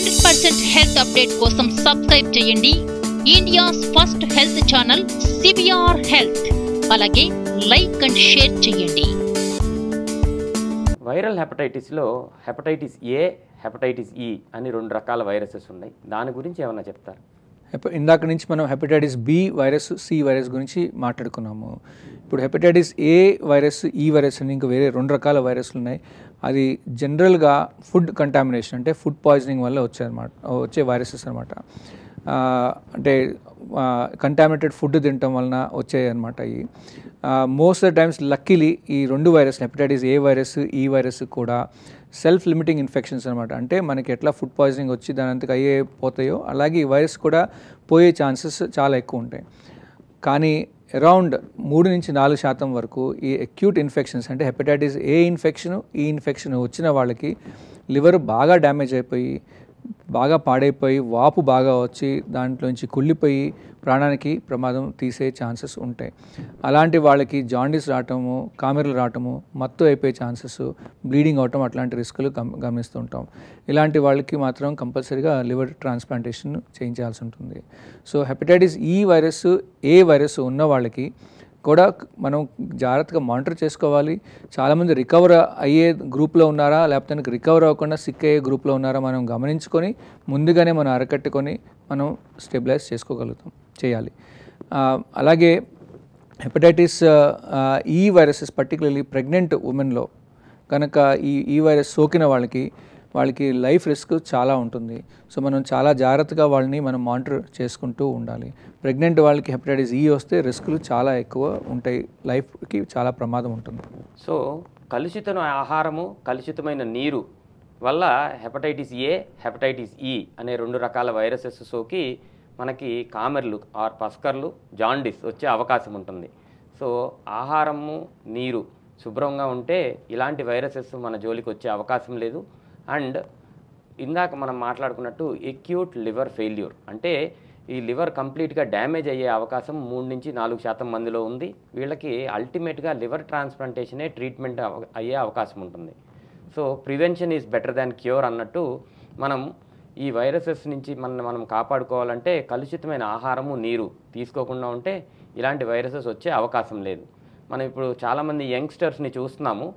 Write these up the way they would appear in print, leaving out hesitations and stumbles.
100% health update కోసం subscribe చేయండి India's first health channel CBR health. అలాగే లైక్ అండ్ షేర్ చేయండి. వైరల్ హెపటైటిస్లో హెపటైటిస్ ఏ, హెపటైటిస్ ఈ అని రెండు రకాల వైరసెస్ ఉన్నాయి. దాని గురించి ఏమన్నా చెప్తారు? ఇందాక నుంచి మనం hepatitis B virus, C virus గురించి మాట్లాడుకున్నాము. ఇప్పుడు hepatitis A virus, E virus అని ఇంకా వేరే రెండు రకాల వైరస్లు ఉన్నాయి. అది జనరల్గా ఫుడ్ కంటామినేషన్ అంటే ఫుడ్ పాయిజనింగ్ వల్ల వచ్చే వైరసెస్ అనమాట. అంటే కంటామినేటెడ్ ఫుడ్ తినటం వలన వచ్చాయి అనమాట. ఇవి most of the times luckily ఈ రెండు virus hepatitis A virus, E virus కూడా సెల్ఫ్ లిమిటింగ్ ఇన్ఫెక్షన్స్ అనమాట. అంటే మనకి ఎట్లా ఫుడ్ పాయిజనింగ్ వచ్చి దాని అంతకు పోతాయో అలాగే ఈ వైరస్ కూడా పోయే ఛాన్సెస్ చాలా ఎక్కువ ఉంటాయి. కానీ అరౌండ్ 3 నుంచి 4% వరకు ఈ అక్యూట్ ఇన్ఫెక్షన్స్ అంటే hepatitis A infection, E infection వచ్చిన వాళ్ళకి లివర్ బాగా డ్యామేజ్ అయిపోయి, బాగా పాడైపోయి, వాపు బాగా వచ్చి దాంట్లోంచి కుళ్ళిపోయి ప్రాణానికి ప్రమాదం తీసే ఛాన్సెస్ ఉంటాయి. అలాంటి వాళ్ళకి జాండీస్ రావటము, కామెర్లు రావటము, మత్తు అయిపోయే ఛాన్సెస్, బ్లీడింగ్ అవటం అట్లాంటి రిస్కులు గమనిస్తూ ఉంటాం. ఇలాంటి వాళ్ళకి మాత్రం కంపల్సరీగా లివర్ ట్రాన్స్ప్లాంటేషన్ చేయించాల్సి ఉంటుంది. So hepatitis E virus, A virus ఉన్న వాళ్ళకి కూడా మనం జాగ్రత్తగా మానిటర్ చేసుకోవాలి. చాలామంది రికవర్ అయ్యే గ్రూప్లో ఉన్నారా, లేకపోతే రికవర్ అవ్వకుండా సిక్ అయ్యే గ్రూప్లో ఉన్నారా మనం గమనించుకొని ముందుగానే మనం అరకట్టుకొని మనం స్టెబిలైజ్ చేయాలి. అలాగే హెపటైటిస్ ఈ వైరసెస్ పర్టికులర్లీ ప్రెగ్నెంట్ ఉమెన్లో కనుక ఈ వైరస్ సోకిన వాళ్ళకి లైఫ్ రిస్క్ చాలా ఉంటుంది. సో మనం చాలా జాగ్రత్తగా వాళ్ళని మనం మానిటర్ చేసుకుంటూ ఉండాలి. ప్రెగ్నెంట్ వాళ్ళకి హెపటైటిస్ ఈ వస్తే రిస్కులు చాలా ఎక్కువ ఉంటాయి, లైఫ్కి చాలా ప్రమాదం ఉంటుంది. సో కలుషిత ఆహారము, కలుషితమైన నీరు వల్ల హెపటైటిస్ ఏ, హెపటైటిస్ ఈ అనే రెండు రకాల వైరసెస్ సోకి మనకి కామెర్లు ఆర్ పస్కర్లు, జాండిస్ వచ్చే అవకాశం ఉంటుంది. సో ఆహారము, నీరు శుభ్రంగా ఉంటే ఇలాంటి వైరసెస్ మన జోలికి వచ్చే అవకాశం లేదు. అండ్ ఇందాక మనం మాట్లాడుకున్నట్టు ఎక్యూట్ లివర్ ఫెయిల్యూర్ అంటే ఈ లివర్ కంప్లీట్గా డ్యామేజ్ అయ్యే అవకాశం 3 నుంచి 4% మందిలో ఉంది. వీళ్ళకి అల్టిమేట్గా లివర్ ట్రాన్స్ప్లాంటేషనే ట్రీట్మెంట్ అయ్యే అవకాశం ఉంటుంది. So prevention is better than cure అన్నట్టు మనం ఈ వైరసెస్ నుంచి మనం కాపాడుకోవాలంటే కలుషితమైన ఆహారము, నీరు తీసుకోకుండా ఉంటే ఇలాంటి వైరసెస్ వచ్చే అవకాశం లేదు. మనం ఇప్పుడు చాలామంది యంగ్స్టర్స్ని చూస్తున్నాము,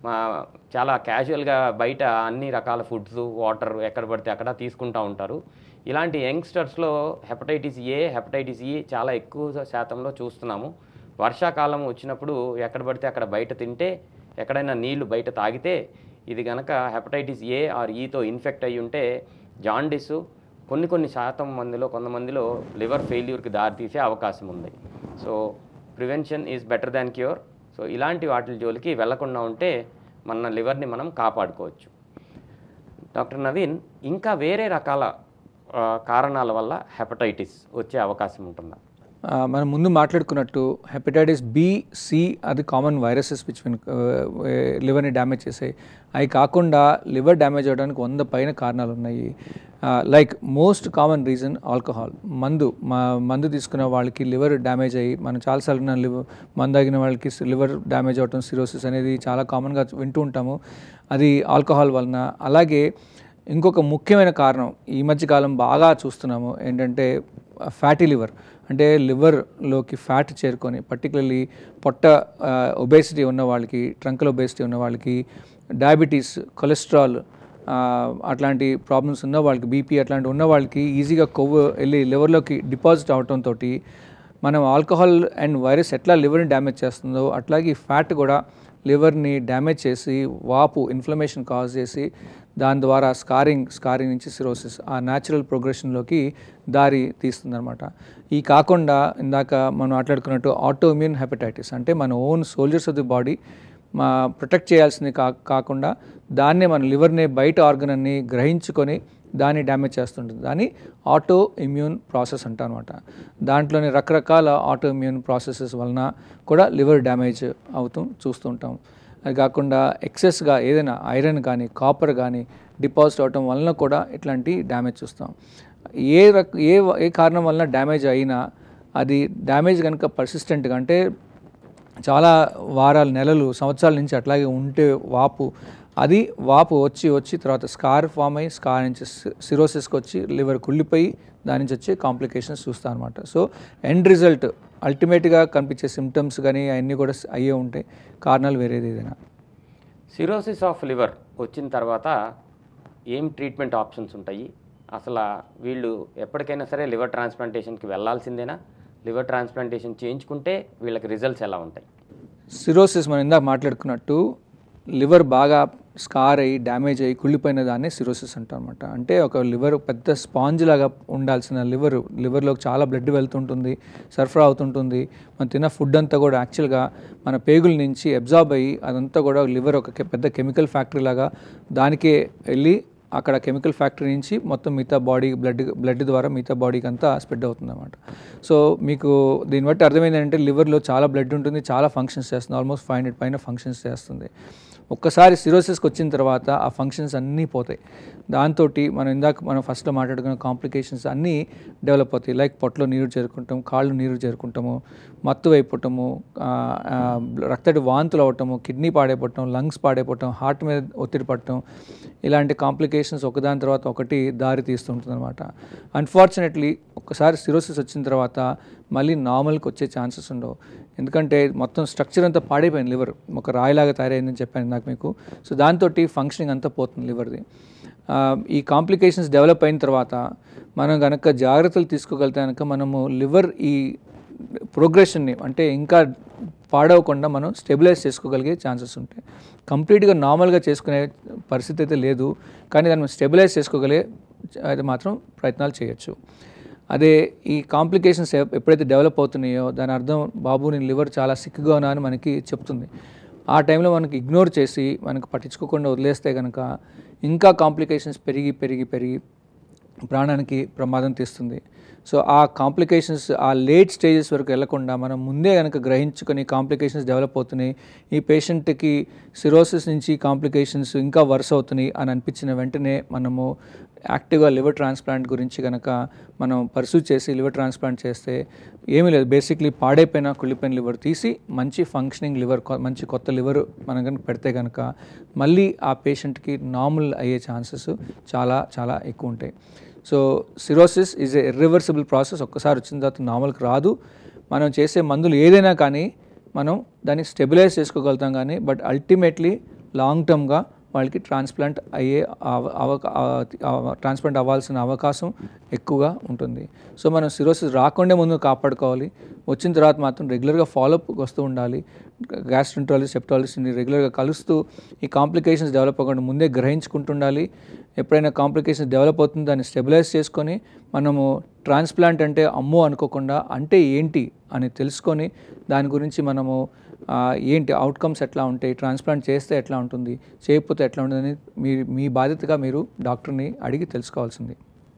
చాలా క్యాజువల్గా బయట అన్ని రకాల ఫుడ్స్, వాటర్ ఎక్కడ పడితే అక్కడ తీసుకుంటూ ఉంటారు. ఇలాంటి యంగ్స్టర్స్లో హెపటైటిస్ ఏ, హెపటైటిస్ ఈ చాలా ఎక్కువ శాతంలో చూస్తున్నాము. వర్షాకాలం వచ్చినప్పుడు ఎక్కడ పడితే అక్కడ బయట తింటే, ఎక్కడైనా నీళ్లు బయట తాగితే ఇది కనుక హెపటైటిస్ ఏ ఆర్ ఈతో ఇన్ఫెక్ట్ అయ్యి ఉంటే జాండిస్ కొన్ని శాతం మందిలో, కొంతమందిలో లివర్ ఫెయిల్యూర్కి దారితీసే అవకాశం ఉంది. So prevention is better than cure. So ఇలాంటి వాటి జోలికి వెళ్లకుండా ఉంటే మన లివర్ని మనం కాపాడుకోవచ్చు. డాక్టర్ నవీన్, ఇంకా వేరే రకాల కారణాల వల్ల హెపటైటిస్ వచ్చే అవకాశం ఉంటుందా? మనం ముందు మాట్లాడుకున్నట్టు హెపటైటిస్ బి, సి అది కామన్ వైరసెస్ విచ్ లివర్ని డ్యామేజ్ చేసాయి. అవి కాకుండా లివర్ డ్యామేజ్ అవ్వడానికి 100 పైన కారణాలు ఉన్నాయి. Like most common reason alcohol. మందు తీసుకున్న వాళ్ళకి లివర్ డ్యామేజ్ అయ్యి, మనం చాలాసార్లు మందు తాగిన వాళ్ళకి లివర్ డ్యామేజ్ అవ్వటం, సిరోసిస్ అనేది చాలా కామన్గా వింటూ ఉంటాము. అది ఆల్కహాల్ వలన. అలాగే ఇంకొక ముఖ్యమైన కారణం ఈ మధ్యకాలం బాగా చూస్తున్నాము ఏంటంటే ఫ్యాటీ లివర్. అంటే లివర్లోకి ఫ్యాట్ చేరుకొని పర్టికులర్లీ పొట్ట ఒబేసిటీ ఉన్న వాళ్ళకి, ట్రంకల్ ఒబేసిటీ ఉన్న వాళ్ళకి, డయాబెటీస్, కొలెస్ట్రాల్ అట్లాంటి ప్రాబ్లమ్స్ ఉన్న వాళ్ళకి, బీపీ అట్లాంటి ఉన్న వాళ్ళకి ఈజీగా కొవ్వు వెళ్ళి లివర్లోకి డిపాజిట్ అవడంతో మనం ఆల్కహాల్ అండ్ వైరస్ ఎట్లా లివర్ని డ్యామేజ్ చేస్తుందో అట్లాగే ఫ్యాట్ కూడా లివర్ని డ్యామేజ్ చేసి వాపు, ఇన్ఫ్లమేషన్ కాజ్ చేసి దాని ద్వారా స్కారింగ్ నుంచి సిరోసిస్, ఆ న్యాచురల్ ప్రోగ్రెషన్లోకి దారి తీస్తుందన్నమాట. ఈ కాకుండా ఇందాక మనం మాట్లాడుకున్నట్టు ఆటో ఇమ్యూన్ హెపటైటిస్ అంటే మన own soldiers of the body protect చేయాల్సింది కాకుండా దాన్నే మన లివర్ని, బయట ఆర్గన్ అన్ని గ్రహించుకొని దాన్ని డ్యామేజ్ చేస్తుంటుంది. దాన్ని ఆటో ఇమ్యూన్ ప్రాసెస్ అంటారనమాట. దాంట్లోని రకరకాల ఆటో ఇమ్యూన్ ప్రాసెసెస్ వలన కూడా లివర్ డ్యామేజ్ చూస్తూ ఉంటాం. అది కాకుండా ఎక్సెస్గా ఏదైనా ఐరన్ కానీ, కాపర్ కానీ డిపాజిట్ అవటం వలన కూడా ఇట్లాంటి డ్యామేజ్ చూస్తాం. ఏ కారణం వలన డ్యామేజ్ అయినా అది డ్యామేజ్ కనుక పర్సిస్టెంట్గా అంటే చాలా వారాలు, నెలలు, సంవత్సరాల నుంచి అట్లాగే ఉంటే వాపు అది వాపు వచ్చి తర్వాత స్కార్ ఫామ్ అయ్యి స్కార్ నుంచి సిరోసిస్కి వచ్చి లివర్ కుళ్ళిపోయి దాని నుంచి వచ్చే కాంప్లికేషన్స్ చూస్తాం అనమాట. సో ఎండ్ రిజల్ట్ అల్టిమేట్గా కనిపించే సిమ్టమ్స్ కానీ అవన్నీ కూడా అయ్యే ఉంటాయి, కారణాలు వేరేది ఏదైనా. సిరోసిస్ ఆఫ్ లివర్ వచ్చిన తర్వాత ఏం ట్రీట్మెంట్ ఆప్షన్స్ ఉంటాయి? అసలు వీళ్ళు ఎప్పటికైనా సరే లివర్ ట్రాన్స్ప్లాంటేషన్కి వెళ్ళాల్సిందేనా? లివర్ ట్రాన్స్ప్లాంటేషన్ చేయించుకుంటే వీళ్ళకి రిజల్ట్స్ ఎలా ఉంటాయి? సిరోసిస్ మనం ఇందాక మాట్లాడుకున్నట్టు లివర్ బాగా స్కార్ అయ్యి డ్యామేజ్ అయ్యి కుళ్ళిపోయిన దాన్ని సిరోసిస్ అంటాం అనమాట. అంటే ఒక లివర్ పెద్ద స్పాంజ్ లాగా ఉండాల్సిన లివర్లోకి చాలా బ్లడ్ వెళ్తుంటుంది, సరఫరా అవుతుంటుంది. మనం తిన్న ఫుడ్ అంతా కూడా యాక్చువల్గా మన పేగుల నుంచి అబ్జార్బ్ అయ్యి అదంతా కూడా లివర్ ఒక పెద్ద కెమికల్ ఫ్యాక్టరీ లాగా దానికే వెళ్ళి అక్కడ కెమికల్ ఫ్యాక్టరీ నుంచి మొత్తం మిగతా బాడీ బ్లడ్ ద్వారా మిగతా బాడీకి అంతా స్ప్రెడ్ అవుతుంది అన్నమాట. సో మీకు దీన్ని బట్టి అర్థమైంది ఏంటంటే లివర్లో చాలా బ్లడ్ ఉంటుంది, చాలా ఫంక్షన్స్ చేస్తుంది, ఆల్మోస్ట్ 500 పైన ఫంక్షన్స్ చేస్తుంది. ఒక్కసారి సిరోసిస్కి వచ్చిన తర్వాత ఆ ఫంక్షన్స్ అన్నీ పోతాయి. దాంతో మనం ఫస్ట్లో మాట్లాడుకున్న కాంప్లికేషన్స్ అన్నీ డెవలప్ అవుతాయి. లైక్ పొట్టలో నీరు చేరుకుంటాం, కాళ్ళు నీరు చేరుకుంటాము, మత్తు అయిపోవటము, రక్తటి వాంతులు అవ్వటము, కిడ్నీ పాడైపోవటం, లంగ్స్ పాడైపోవటం, హార్ట్ మీద ఒత్తిడి పడటం, ఇలాంటి కాంప్లికేషన్స్ ఒకదాని తర్వాత ఒకటి దారి తీస్తుంటుంది అనమాట. అన్ఫార్చునేట్లీ ఒక్కసారి సిరోసిస్ వచ్చిన తర్వాత మళ్ళీ నార్మల్కి వచ్చే ఛాన్సెస్ ఉండవు. ఎందుకంటే మొత్తం స్ట్రక్చర్ అంతా పాడైపోయింది, లివర్ ఒక రాయిలాగా తయారైందని చెప్పాను నాకు మీకు. సో దాంతో ఫంక్షనింగ్ అంతా పోతుంది లివర్ది. ఈ కాంప్లికేషన్స్ డెవలప్ అయిన తర్వాత మనం కనుక జాగ్రత్తలు తీసుకోగలిగితే కనుక మనము లివర్ ఈ ప్రోగ్రెషన్ని అంటే ఇంకా పాడవకుండా మనం స్టెబిలైజ్ చేసుకోగలిగే ఛాన్సెస్ ఉంటాయి. కంప్లీట్గా నార్మల్గా చేసుకునే పరిస్థితి అయితే లేదు, కానీ దాన్ని స్టెబిలైజ్ చేసుకోగలిగే అయితే మాత్రం ప్రయత్నాలు చేయొచ్చు. అదే ఈ కాంప్లికేషన్స్ ఎప్పుడైతే డెవలప్ అవుతున్నాయో దాని అర్థం బాబు నేను లివర్ చాలా సిక్గా ఉన్నా అని మనకి చెప్తుంది. ఆ టైంలో మనకి ఇగ్నోర్ చేసి మనకు పట్టించుకోకుండా వదిలేస్తే కనుక ఇంకా కాంప్లికేషన్స్ పెరిగి ప్రాణానికి ప్రమాదం తీస్తుంది. సో ఆ కాంప్లికేషన్స్ ఆ లేట్ స్టేజెస్ వరకు వెళ్లకుండా మనం ముందే కనుక గ్రహించుకొని కాంప్లికేషన్స్ డెవలప్ అవుతున్నాయి, ఈ పేషెంట్కి సిరోసిస్ నుంచి కాంప్లికేషన్స్ ఇంకా వర్స్ అవుతున్నాయి అని అనిపించిన వెంటనే మనము యాక్టివ్గా లివర్ ట్రాన్స్ప్లాంట్ గురించి కనుక మనం పర్సూ చేసి లివర్ ట్రాన్స్ప్లాంట్ చేస్తే ఏమీ లేదు, బేసిక్లీ పాడైపోయిన కుళ్ళిపోయిన లివర్ తీసి మంచి ఫంక్షనింగ్ లివర్, మంచి కొత్త లివర్ మనం కనుక పెడితే కనుక మళ్ళీ ఆ పేషెంట్కి నార్మల్ అయ్యే ఛాన్సెస్ చాలా చాలా ఎక్కువ ఉంటాయి. So cirrhosis is a irreversible process. ఒక్కసారి వచ్చిన తర్వాత నార్మల్కి రాదు. మనం చేసే మందులు ఏదైనా కానీ మనం దాన్ని స్టెబిలైజ్ చేసుకోగలుగుతాం కానీ బట్ అల్టిమేట్లీ లాంగ్ టర్మ్గా వాళ్ళకి ట్రాన్స్ప్లాంట్ ట్రాన్స్ప్లాంట్ అవ్వాల్సిన అవకాశం ఎక్కువగా ఉంటుంది. సో మనం సిరోసిస్ రాకుండా ముందు కాపాడుకోవాలి. వచ్చిన తర్వాత మాత్రం రెగ్యులర్గా ఫాలోఅప్ వస్తూ ఉండాలి. గ్యాస్ట్రెంట్రాలజిస్ట్, సెప్టాలజిస్ట్ని రెగ్యులర్గా కలుస్తూ ఈ కాంప్లికేషన్స్ డెవలప్ అవ్వకుండా ముందే గ్రహించుకుంటుండాలి. ఎప్పుడైనా కాంప్లికేషన్స్ డెవలప్ అవుతుంది దాన్ని స్టెబిలైజ్ చేసుకొని మనము ట్రాన్స్ప్లాంట్ అంటే అమ్మో అనుకోకుండా అంటే ఏంటి అని తెలుసుకొని దాని గురించి మనము ఏంటి అవుట్కమ్స్ ఎట్లా ఉంటాయి, ట్రాన్స్ప్లాంట్ చేస్తే ఎట్లా ఉంటుంది, చేయకపోతే ఎట్లా ఉంటుందని మీ బాధ్యతగా మీరు డాక్టర్ని అడిగి తెలుసుకోవాల్సింది.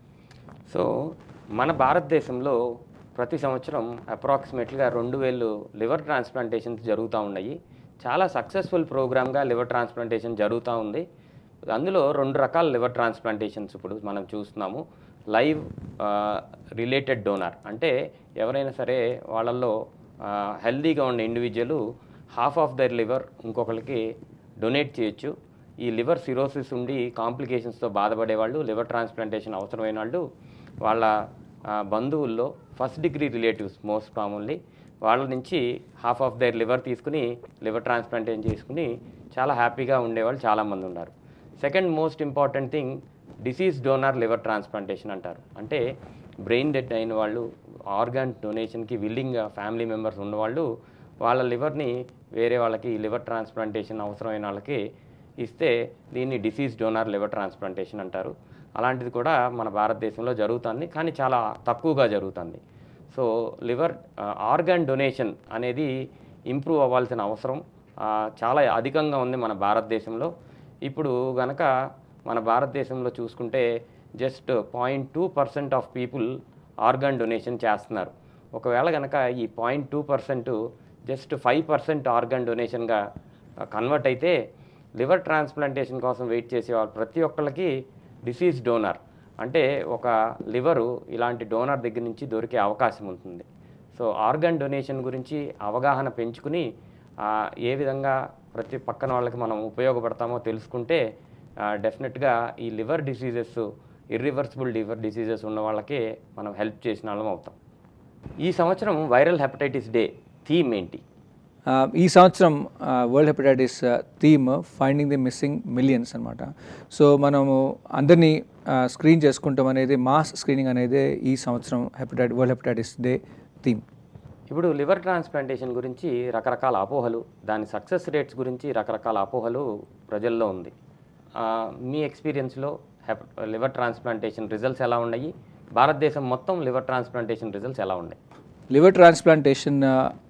సో మన భారతదేశంలో ప్రతి సంవత్సరం అప్రాక్సిమేట్గా 2000 లివర్ ట్రాన్స్ప్లాంటేషన్స్ జరుగుతూ ఉన్నాయి. చాలా సక్సెస్ఫుల్ ప్రోగ్రామ్గా లివర్ ట్రాన్స్ప్లాంటేషన్ జరుగుతూ ఉంది. అందులో 2 రకాల లివర్ ట్రాన్స్ప్లాంటేషన్స్ ఇప్పుడు మనం చూస్తున్నాము. లైవ్ రిలేటెడ్ డోనార్ అంటే ఎవరైనా సరే వాళ్ళల్లో హెల్దీగా ఉన్న individual half of their liver ఇంకొకరికి డొనేట్ చేయొచ్చు. ఈ లివర్ సిరోసిస్ ఉండి కాంప్లికేషన్స్తో బాధపడే వాళ్ళు, లివర్ ట్రాన్స్ప్లాంటేషన్ అవసరమైన వాళ్ళు, వాళ్ళ బంధువుల్లో first degree relatives most commonly వాళ్ళ నుంచి హాఫ్ ఆఫ్ దర్ లివర్ తీసుకుని లివర్ ట్రాన్స్ప్లాంటేషన్ చేసుకుని చాలా హ్యాపీగా ఉండేవాళ్ళు చాలామంది ఉన్నారు. Second most important thing deceased donor liver transplantation అంటారు. అంటే బ్రెయిన్ డెడ్ అయిన వాళ్ళు, ఆర్గాన్ డొనేషన్కి విల్లింగ్గా ఫ్యామిలీ మెంబర్స్ ఉన్నవాళ్ళు వాళ్ళ లివర్ని వేరే వాళ్ళకి లివర్ ట్రాన్స్ప్లాంటేషన్ అవసరమైన వాళ్ళకి ఇస్తే దీన్ని డిసీజ్ డోనార్ లివర్ ట్రాన్స్ప్లాంటేషన్ అంటారు. అలాంటిది కూడా మన భారతదేశంలో జరుగుతుంది, కానీ చాలా తక్కువగా జరుగుతుంది. సో లివర్ ఆర్గాన్ డొనేషన్ అనేది ఇంప్రూవ్ అవ్వాల్సిన అవసరం చాలా అధికంగా ఉంది మన భారతదేశంలో. ఇప్పుడు గనక మన భారతదేశంలో చూసుకుంటే just 0.2% of people organ donation చేస్తున్నారు. ఒకవేళ కనుక ఈ 0.2% జస్ట్ 5% ఆర్గాన్ డొనేషన్గా కన్వర్ట్ అయితే లివర్ ట్రాన్స్ప్లాంటేషన్ కోసం వెయిట్ చేసేవాళ్ళు ప్రతి ఒక్కళ్ళకి డిసీజ్ డోనార్ అంటే ఒక లివరు ఇలాంటి డోనార్ దగ్గర నుంచి దొరికే అవకాశం ఉంటుంది. సో ఆర్గాన్ డొనేషన్ గురించి అవగాహన పెంచుకుని ఏ విధంగా ప్రతి పక్కన వాళ్ళకి మనం ఉపయోగపడతామో తెలుసుకుంటే డెఫినెట్గా ఈ liver diseases, irreversible liver diseases ఉన్న వాళ్ళకి మనం హెల్ప్ చేసిన వాళ్ళం అవుతాం. ఈ సంవత్సరం వైరల్ హెపటైటిస్ డే థీమ్ ఏంటి? ఈ సంవత్సరం world hepatitis theme finding the missing millions అనమాట. సో మనము అందరినీ స్క్రీన్ చేసుకుంటాం అనేది, మాస్ స్క్రీనింగ్ అనేది ఈ సంవత్సరం వరల్డ్ హెపటైటిస్ డే థీమ్. ఇప్పుడు లివర్ ట్రాన్స్ప్లాంటేషన్ గురించి రకరకాల అపోహలు, దాని సక్సెస్ రేట్స్ గురించి రకరకాల అపోహలు ప్రజల్లో ఉంది. మీ ఎక్స్పీరియన్స్లో లివర్ ట్రాన్స్ప్లాంటేషన్ రిజల్ట్స్ ఎలా ఉన్నాయి? భారతదేశం మొత్తం లివర్ ట్రాన్స్ప్లాంటేషన్ రిజల్ట్స్ ఎలా ఉన్నాయి? లివర్ ట్రాన్స్ప్లాంటేషన్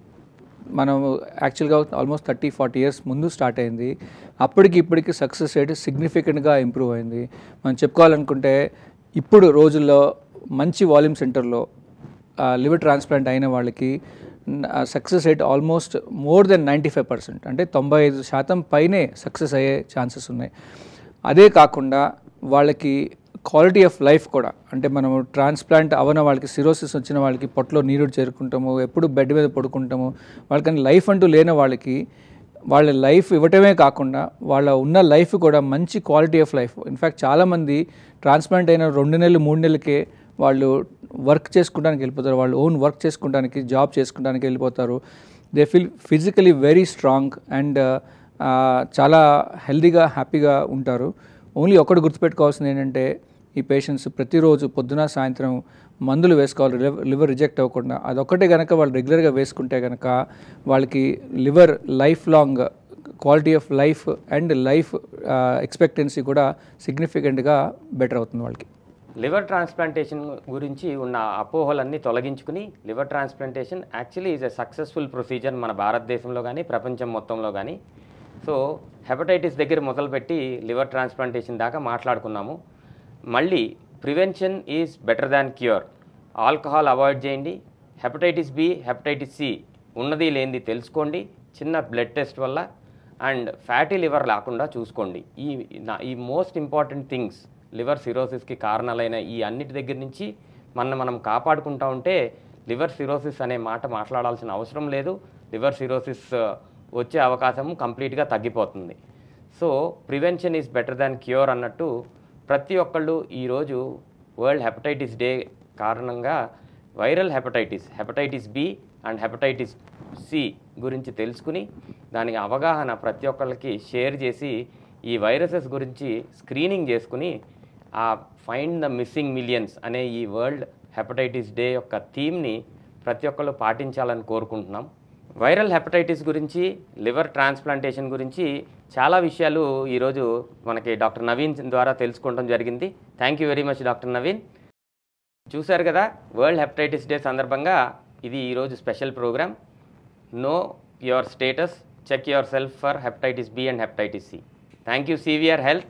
మనం యాక్చువల్గా ఆల్మోస్ట్ 30-40 ఇయర్స్ ముందు స్టార్ట్ అయింది. ఇప్పటికి సక్సెస్ రేట్ సిగ్నిఫికెంట్గా ఇంప్రూవ్ అయింది. మనం చెప్పుకోవాలనుకుంటే ఇప్పుడు రోజుల్లో మంచి వాల్యూమ్ సెంటర్లో లివర్ ట్రాన్స్ప్లాంట్ అయిన వాళ్ళకి success rate almost more than 95%, అంటే 95% పైనే సక్సెస్ అయ్యే ఛాన్సెస్ ఉన్నాయి. అదే కాకుండా వాళ్ళకి క్వాలిటీ ఆఫ్ లైఫ్ కూడా, అంటే మనము ట్రాన్స్ప్లాంట్ అవన వాళ్ళకి సిరోసిస్ వచ్చిన వాళ్ళకి పొట్టలో నీరు చేరుకుంటాము, ఎప్పుడు బెడ్ మీద పడుకుంటాము, వాళ్ళకని లైఫ్ అంటూ లేని వాళ్ళకి వాళ్ళ లైఫ్ ఇవ్వటమే కాకుండా వాళ్ళ ఉన్న లైఫ్ కూడా మంచి క్వాలిటీ ఆఫ్ లైఫ్. ఇన్ఫ్యాక్ట్ చాలామంది ట్రాన్స్ప్లాంట్ అయిన 2 నెలలు 3 నెలలకే వాళ్ళు వర్క్ చేసుకోవడానికి వెళ్ళిపోతారు, వాళ్ళు ఓన్ వర్క్ చేసుకోవడానికి, జాబ్ చేసుకోవడానికి వెళ్ళిపోతారు. They feel physically very strong and చాలా హెల్తీగా, హ్యాపీగా ఉంటారు. ఓన్లీ ఒకటి గుర్తుపెట్టుకోవాల్సింది ఏంటంటే, ఈ పేషెంట్స్ ప్రతిరోజు పొద్దున సాయంత్రం మందులు వేసుకోవాలి, లివర్ రిజెక్ట్ అవ్వకుండా. అదొక్కటే కనుక వాళ్ళు రెగ్యులర్గా వేసుకుంటే కనుక వాళ్ళకి liver lifelong quality of life and life expectancy కూడా సిగ్నిఫికెంట్గా బెటర్ అవుతుంది వాళ్ళకి. లివర్ ట్రాన్స్ప్లాంటేషన్ గురించి ఉన్న అపోహలన్నీ తొలగించుకుని liver transplantation actually is a successful procedure మన భారతదేశంలో కానీ ప్రపంచం మొత్తంలో కానీ. సో హెపటైటిస్ దగ్గర మొదలుపెట్టి లివర్ ట్రాన్స్ప్లాంటేషన్ దాకా మాట్లాడుకున్నాము. మళ్ళీ prevention is better than cure. Alcohol avoid చేయండి. హెపటైటిస్ బి, హెపటైటిస్ సి ఉన్నది లేనిది తెలుసుకోండి చిన్న బ్లడ్ టెస్ట్ వల్ల. అండ్ ఫ్యాటీ లివర్ లేకుండా చూసుకోండి. ఈ మోస్ట్ ఇంపార్టెంట్ థింగ్స్ లివర్ సిరోసిస్కి కారణాలైన ఈ అన్నిటి దగ్గర నుంచి మనం కాపాడుకుంటూ ఉంటే లివర్ సిరోసిస్ అనే మాట మాట్లాడాల్సిన అవసరం లేదు. లివర్ సిరోసిస్ వచ్చే అవకాశం కంప్లీట్గా తగ్గిపోతుంది. So prevention is better than cure అన్నట్టు ప్రతి ఒక్కళ్ళు ఈరోజు వరల్డ్ హెపటైటిస్ డే కారణంగా viral hepatitis B and hepatitis C గురించి తెలుసుకుని దానికి అవగాహన ప్రతి ఒక్కళ్ళకి షేర్ చేసి ఈ వైరసెస్ గురించి స్క్రీనింగ్ చేసుకుని ఆ ఫైండ్ ద మిస్సింగ్ మిలియన్స్ అనే ఈ వరల్డ్ హెపటైటిస్ డే యొక్క థీమ్ని ప్రతి ఒక్కళ్ళు పాటించాలని కోరుకుంటున్నాం. వైరల్ హెపటైటిస్ గురించి, లివర్ ట్రాన్స్ప్లాంటేషన్ గురించి చాలా విషయాలు ఈరోజు మనకి డాక్టర్ నవీన్ ద్వారా తెలుసుకోవడం జరిగింది. Thank you very much doctor Naveen. చూశారు కదా, వరల్డ్ హెపటైటిస్ డే సందర్భంగా ఇది ఈరోజు special program. Know your status, check yourself for hepatitis B and hepatitis C. Thank you CVR health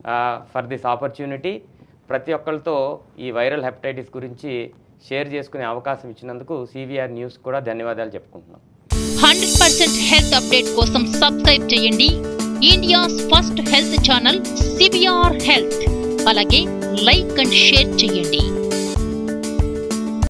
for this opportunity. ప్రతి ఒక్కరితో ఈ వైరల్ హెపటైటిస్ గురించి share చేసుకునే అవకాశం ఇచ్చినందుకు సివిఆర్ న్యూస్ కూడా ధన్యవాదాలు చెప్పుకుంటున్నాం. 100% హెల్త్ అప్డేట్ కోసం సబ్స్క్రైబ్ చేయండి India's first health channel CBR health. అలాగే లైక్ అండ్ షేర్ చేయండి.